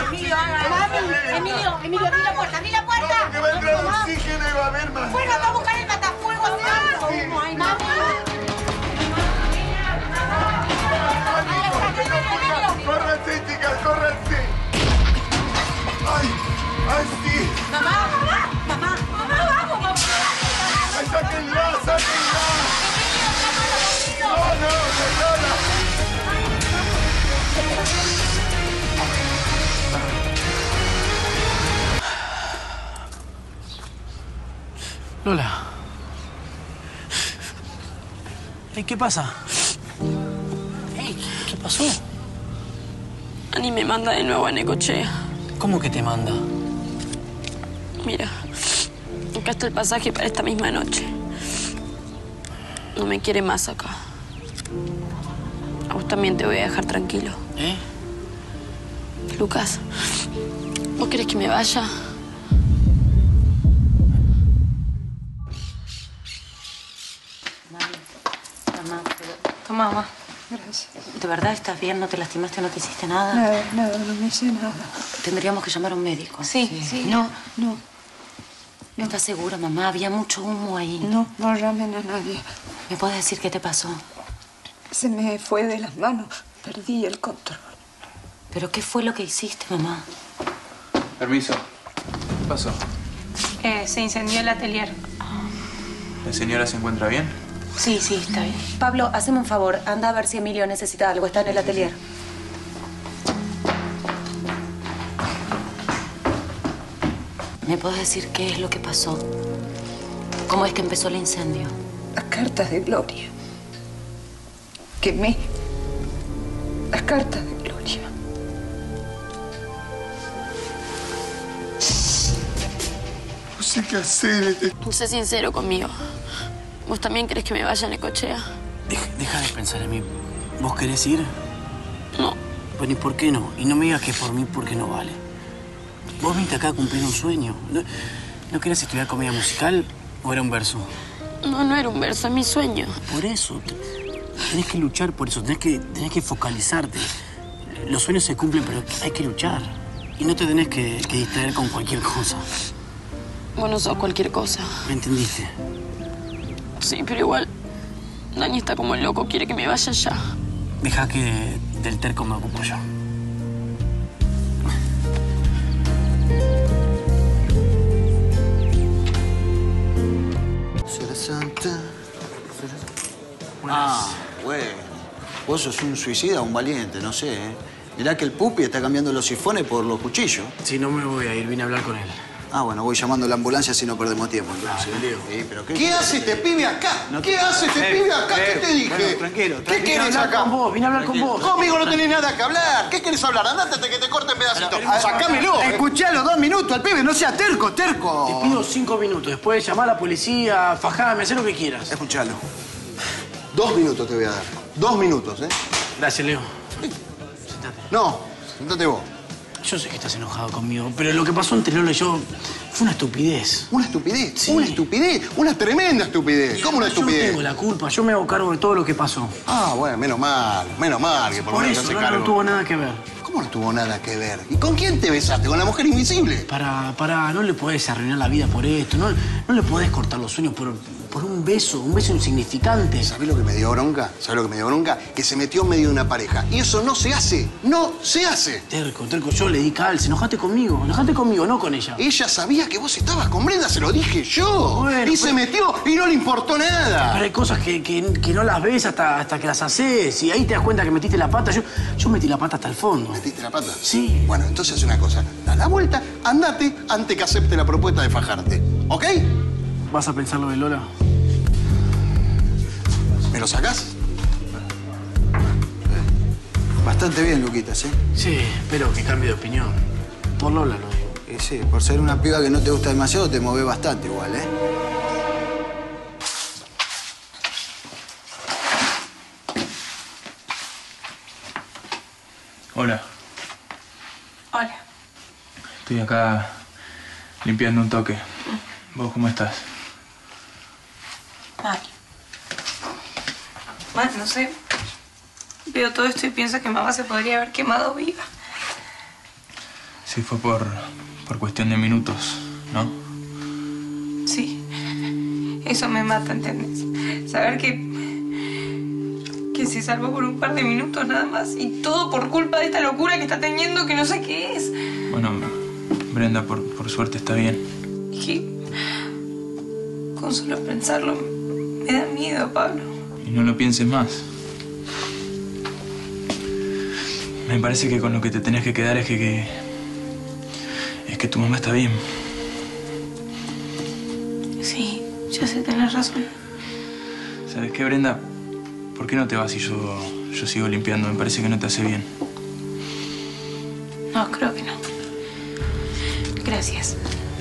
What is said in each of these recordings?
Emilio, Emilio, abrí la puerta, abrí la puerta. Vamos, que va a entrar oxígeno y va a haber más. Bueno, anda a buscar el matafuego, mami. ¡Córranse, chicas, córranse! ¡Ay! ¡Ay, sí! Mamá, vamos, mamá. ¡Ay, sáquenla, sáquenla! ¡No, no, Lola! Lola. Hey, ¿qué pasa? Hey, ¿qué pasó? Ani me manda de nuevo a Necochea. ¿Cómo que te manda? Mira, acá está el pasaje para esta misma noche. No me quiere más acá. A vos también te voy a dejar tranquilo. ¿Eh? Lucas, ¿vos querés que me vaya? Mamá, Toma, mamá. Gracias. ¿de verdad estás bien? ¿No te lastimaste? ¿No te hiciste nada? Nada, no me hice nada. Tendríamos que llamar a un médico. Sí. No. No, ¿Estás segura, mamá? Había mucho humo ahí. no llamen a nadie. ¿Me puedes decir qué te pasó? Se me fue de las manos. Perdí el control. ¿Pero qué fue lo que hiciste, mamá? Permiso. ¿Qué pasó? Se incendió el atelier. ¿La señora se encuentra bien? Sí, está bien. Pablo, haceme un favor. Anda a ver si Emilio necesita algo. Está en el atelier. ¿Me puedes decir qué es lo que pasó? ¿Cómo es que empezó el incendio? Las cartas de Gloria. Quemé las cartas de Gloria. No sé qué hacer. Sé sincero conmigo. ¿Vos también querés que me vaya a Necochea? Deja de pensar en mí. ¿Vos querés ir? No. Pues ni por qué no. Y no me digas que por mí porque no vale. Vos viniste acá a cumplir un sueño. ¿No querías estudiar comedia musical o era un verso? No era un verso, es mi sueño. Por eso. Tenés que luchar por eso. Tenés que focalizarte. Los sueños se cumplen, pero hay que luchar. Y no te tenés que distraer con cualquier cosa. Vos no sos cualquier cosa. ¿Me entendiste? Sí, pero igual... Dani está como el loco, quiere que me vaya ya. Deja que del terco me ocupo yo. Bueno. Vos sos un suicida o un valiente, no sé, ¿eh? Mirá que el pupi está cambiando los sifones por los cuchillos. Sí, no me voy a ir, vine a hablar con él. Ah, bueno, voy llamando a la ambulancia si no perdemos tiempo, entonces. Sí, pero ¿qué hace este pibe acá? ¿Qué hace este pibe acá? ¿Qué te dije? Bueno, tranquilo. ¿Qué querés acá? Vine a hablar con vos. Conmigo no tenés nada que hablar. ¿Qué querés hablar? Andate hasta que te corten pedacitos. ¡Sacámelo! Escuché a los 2 minutos al pibe, no seas terco. Te pido 5 minutos. Después llamar a la policía, fajame, haz lo que quieras. Escuchalo. 2 minutos te voy a dar. 2 minutos, ¿eh? Gracias, Leo. Sentate. No, sentate vos. Yo sé que estás enojado conmigo, pero lo que pasó entre Lola y yo fue una estupidez. ¿Una estupidez? Sí. ¿Una estupidez? Una tremenda estupidez. ¿Cómo una estupidez? Yo no tengo la culpa, yo me hago cargo de todo lo que pasó. Ah, bueno, menos mal que por lo Por menos eso, se hace Lola cargo. no tuvo nada que ver. ¿Cómo no tuvo nada que ver? ¿Y con quién te besaste? ¿Con la mujer invisible? Pará, no le podés arruinar la vida por esto, no le podés cortar los sueños por un beso insignificante. ¿Sabés lo que me dio bronca? Que se metió en medio de una pareja. Y eso no se hace. ¡No se hace! Terco, yo le di calce. Enojate conmigo, no con ella. Ella sabía que vos estabas con Brenda, se lo dije yo. Bueno, y se metió y no le importó nada. Pero hay cosas que no las ves hasta que las haces. Y ahí te das cuenta que metiste la pata. Yo metí la pata hasta el fondo. ¿Metiste la pata? Sí. Bueno, entonces haz una cosa. Da la vuelta, andate antes que acepte la propuesta de fajarte. ¿Ok? ¿Vas a pensar lo de Lola? ¿Me lo sacás? Bastante bien, Luquitas, ¿eh? Sí, espero que cambie de opinión. Por Lola lo digo. Y sí, por ser una piba que no te gusta demasiado, te mueve bastante igual, ¿eh? Hola. Hola. Estoy acá limpiando un toque. ¿Vos cómo estás? Mal, no sé. Veo todo esto y pienso que mamá se podría haber quemado viva. Sí, fue por cuestión de minutos, ¿no? Sí. Eso me mata, ¿entendés? Saber que se salvó por un par de minutos nada más. Y todo por culpa de esta locura que está teniendo que no sé qué es. Bueno, Brenda, por suerte está bien. Es que con solo pensarlo me da miedo, Pablo. Y no lo pienses más. Me parece que con lo que te tenés que quedar es que tu mamá está bien. Sí, ya sé, tenés razón. ¿Sabes qué, Brenda? ¿Por qué no te vas y yo sigo limpiando? Me parece que no te hace bien. No, creo que no. Gracias.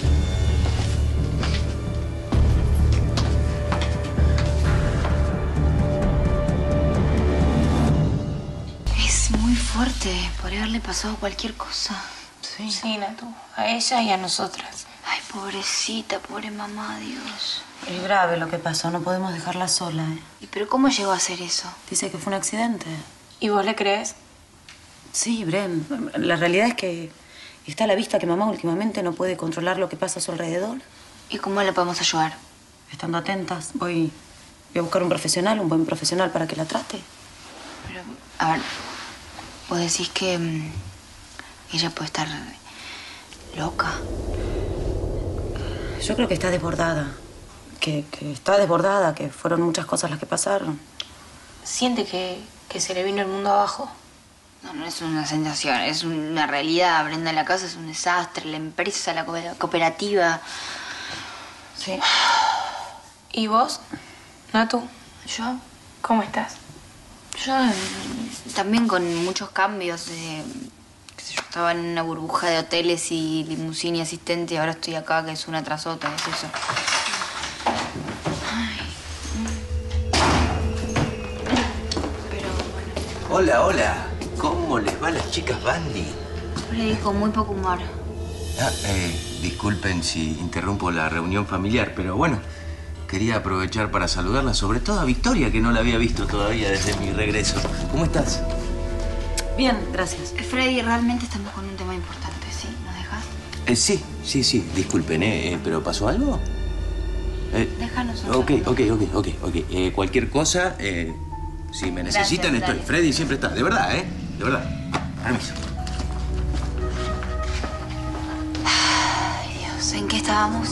Es muy fuerte. Podría haberle pasado cualquier cosa. Sí. Sí, Natu. A ella y a nosotras. Ay, pobrecita, pobre mamá, Dios. Es grave lo que pasó. No podemos dejarla sola, ¿eh? ¿Y pero cómo llegó a hacer eso? Dice que fue un accidente. ¿Y vos le crees? Sí, Bren. La realidad es que está a la vista que mamá últimamente no puede controlar lo que pasa a su alrededor. ¿Y cómo le podemos ayudar? Estando atentas. Voy a buscar un profesional, un buen profesional para que la trate. Pero, a ver, vos decís que ella puede estar loca. Yo creo que está desbordada. Que está desbordada, que fueron muchas cosas las que pasaron. ¿Siente que se le vino el mundo abajo? No, no es una sensación, es una realidad. Brenda, la casa es un desastre, la empresa, la cooperativa. Sí. ¿Y vos, Natu? ¿Yo? ¿Cómo estás? Yo también con muchos cambios. Qué sé yo, estaba en una burbuja de hoteles y limusina y asistente y ahora estoy acá, que es una tras otra, es eso. Hola, hola. ¿Cómo les va a las chicas Bandy? Freddy, con muy poco humor. Disculpen si interrumpo la reunión familiar, pero bueno, quería aprovechar para saludarla, sobre todo a Victoria, que no la había visto todavía desde mi regreso. ¿Cómo estás? Bien, gracias. Freddy, realmente estamos con un tema importante, ¿sí? ¿Nos dejas? Sí. Disculpen, ¿pero pasó algo? Déjanos. Ok. Cualquier cosa, si me necesitan, Gracias, estoy. Freddy siempre está. De verdad, De verdad. Permiso. Ay, Dios, ¿en qué estábamos?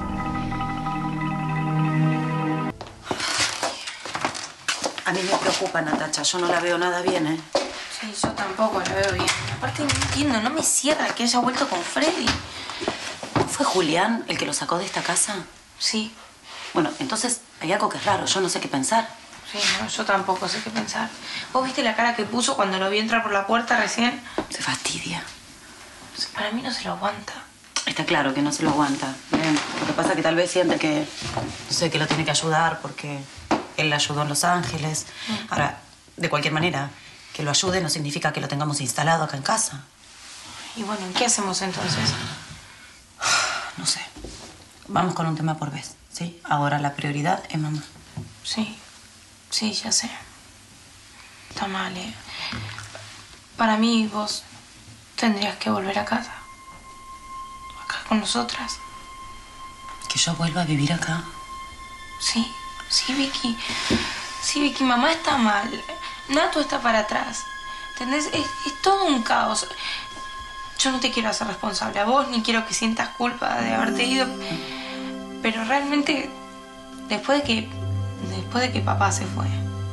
A mí me preocupa, Natacha. Yo no la veo nada bien, ¿eh? Sí, yo tampoco la veo bien. Aparte, no entiendo, no me cierra que haya vuelto con Freddy. ¿Fue Julián el que lo sacó de esta casa? Sí. Bueno, entonces hay algo que es raro. Yo no sé qué pensar. Sí, no, yo tampoco sé qué pensar. ¿Vos viste la cara que puso cuando lo vi entrar por la puerta recién? Se fastidia. Para mí no se lo aguanta. Está claro que no se lo aguanta. Lo que pasa es que tal vez siente que, no sé, que lo tiene que ayudar porque él la ayudó en Los Ángeles. Ahora, de cualquier manera, que lo ayude no significa que lo tengamos instalado acá en casa. Y bueno, ¿qué hacemos entonces? No sé. Vamos con un tema por vez, ¿sí? Ahora la prioridad es mamá. Sí, ya sé. Está mal, ¿eh? Para mí, vos tendrías que volver a casa. Acá con nosotras. ¿Que yo vuelva a vivir acá? Sí, Vicky. Sí, Vicky, mamá está mal. Natu está para atrás. ¿Entendés? Es todo un caos. Yo no te quiero hacer responsable a vos, ni quiero que sientas culpa de haberte ido. Pero realmente, después de que papá se fue,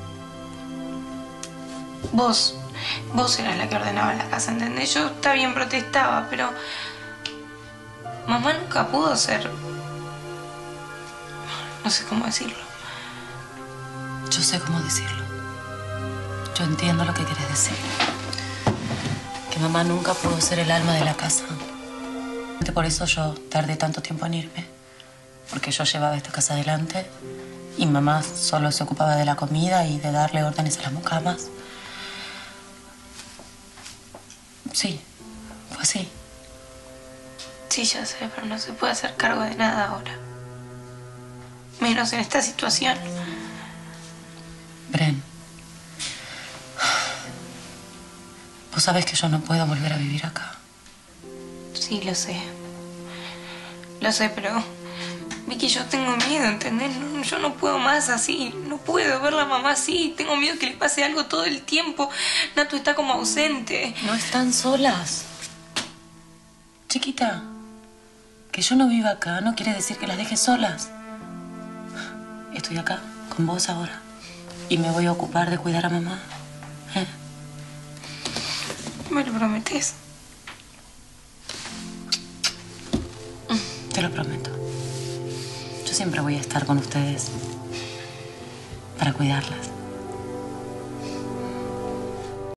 vos eras la que ordenaba la casa, ¿entendés? Yo está bien protestaba, pero mamá nunca pudo ser... No sé cómo decirlo. Yo sé cómo decirlo. Yo entiendo lo que querés decir. Que mamá nunca pudo ser el alma de la casa. Por eso yo tardé tanto tiempo en irme. Porque yo llevaba esta casa adelante y mamá solo se ocupaba de la comida y de darle órdenes a las mucamas. Sí, fue así. Sí, ya sé, pero no se puede hacer cargo de nada ahora. Menos en esta situación. Bren, vos sabés que yo no puedo volver a vivir acá. Sí, lo sé. Lo sé, pero... Vicky, yo tengo miedo, ¿entendés? No, yo no puedo más así. No puedo ver a la mamá así. Tengo miedo que le pase algo todo el tiempo. Natu está como ausente. No están solas. Chiquita, que yo no viva acá no quiere decir que las dejes solas. Estoy acá con vos ahora. Y me voy a ocupar de cuidar a mamá. ¿Me lo prometes? Te lo prometo. Yo siempre voy a estar con ustedes para cuidarlas.